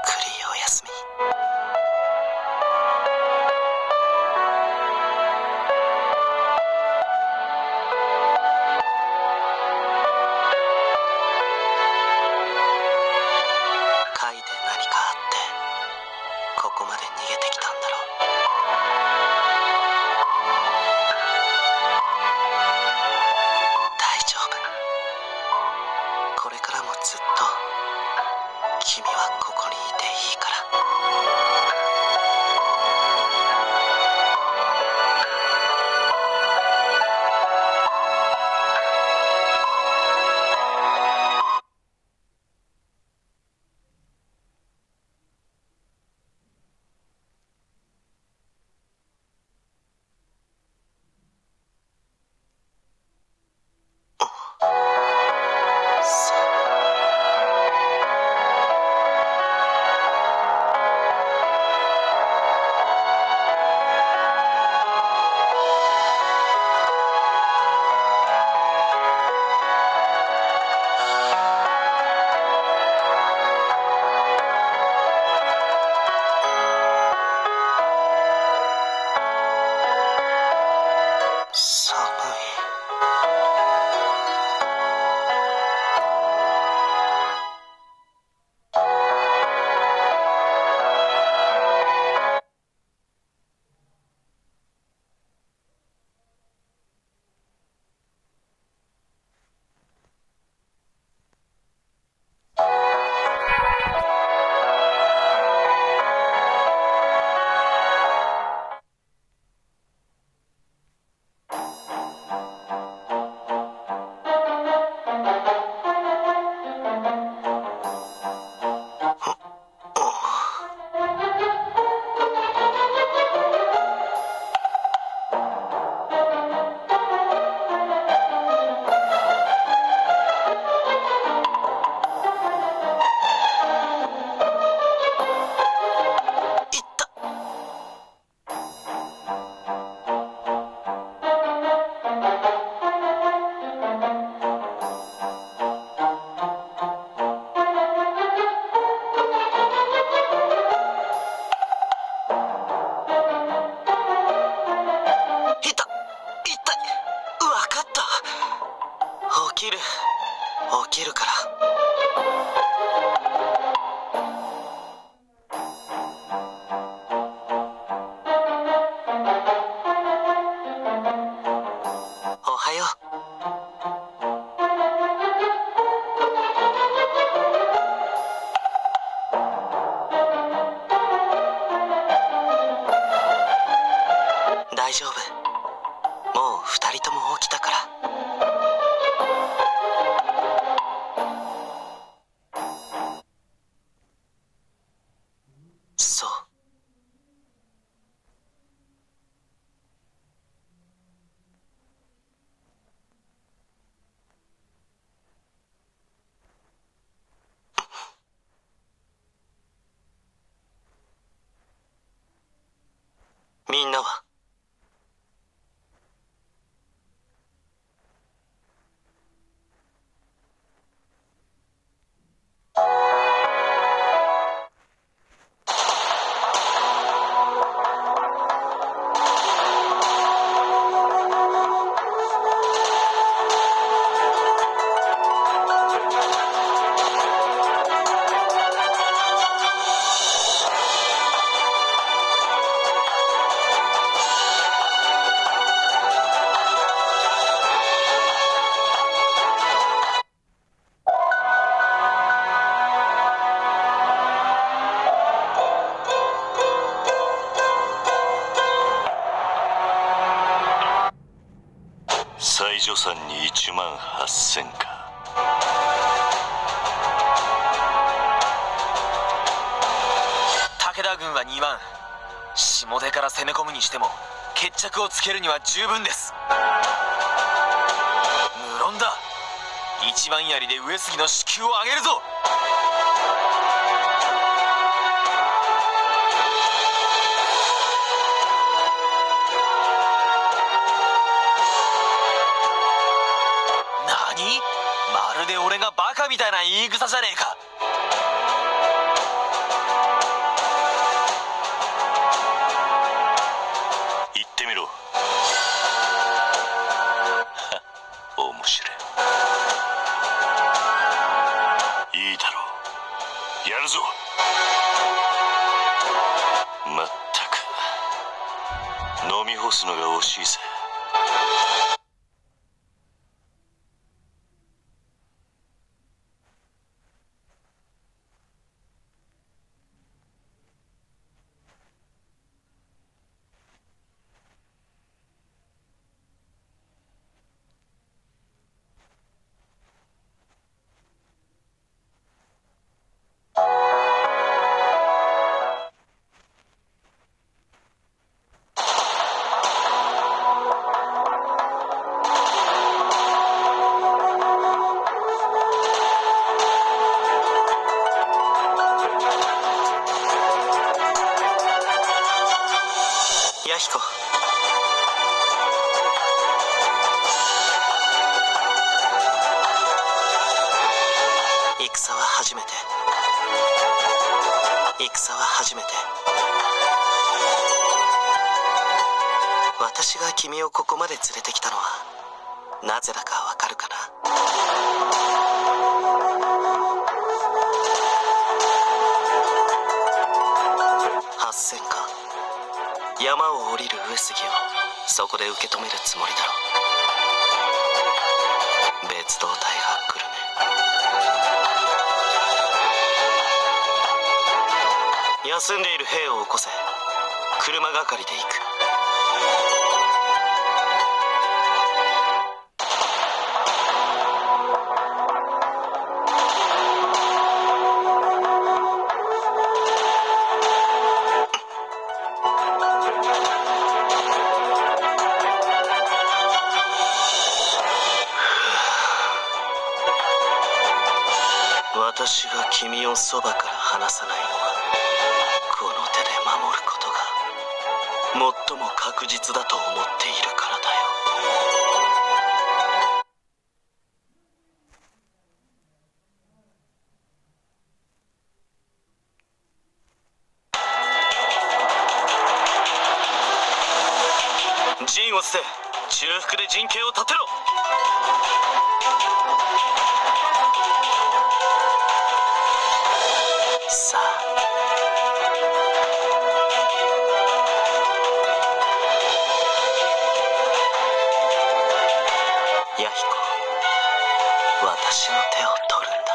くりおやすみ。カイで何かあってここまで逃げてきたんだろう。大丈夫。これからもずっと君はここにいていいから。寒い。起きるから。おはよう。大丈夫。もう2人とも起きたから。そう。みんなは？ 最助さんに1万8000か。 武田軍は2万。下手から攻め込むにしても決着をつけるには十分です。無論だ。一番槍で上杉の士気を上げるぞ。まるで俺がバカみたいな言い草じゃねえか。 飲み干すのが惜しいぜ。 弥彦、戦は初めて、戦は初めて。私が君をここまで連れてきたのはなぜだかわかるかな。八千か、山を降りる上杉をそこで受け止めるつもりだろう。別動隊が来るね。休んでいる兵を起こせ。車がかりで行く。私が君をそばから離さないのはこの手で守ることが最も確実だと思っているからだよ。陣を捨て、中腹で陣形を立てろ。さあ、弥彦、私の手を取るんだ。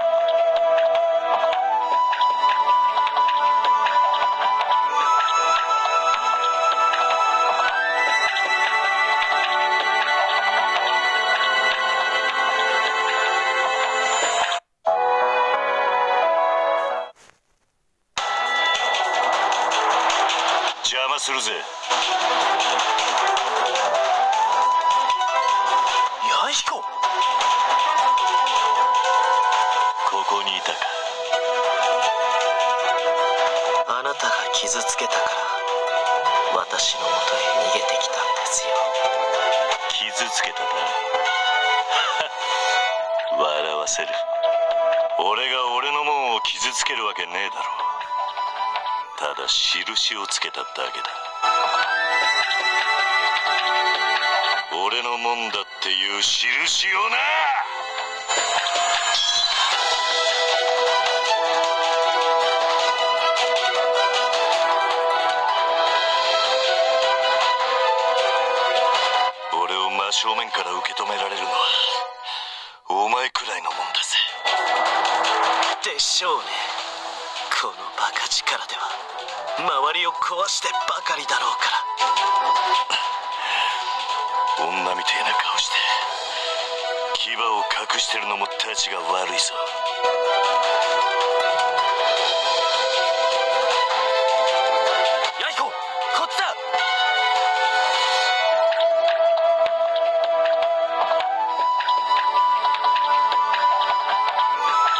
邪魔するぜ。 弥彦、 ここにいたか。 あなたが傷つけたから私のもとへ逃げてきたんですよ。 傷つけたな。笑わせる。俺が俺のもんを傷つけるわけねえだろ。ただ印をつけただけだ。俺のもんだっていう印をな。俺を真正面から受け止められるのはお前くらいのもんだぜ。 でしょうね。このバカ力では周りを壊してばかりだろうから。 女みてえな顔して牙を隠してるのもたちが悪いぞ。 弥彦、こっちだ。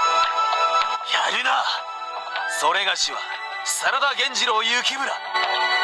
やるな。それがしは真田源次郎幸村。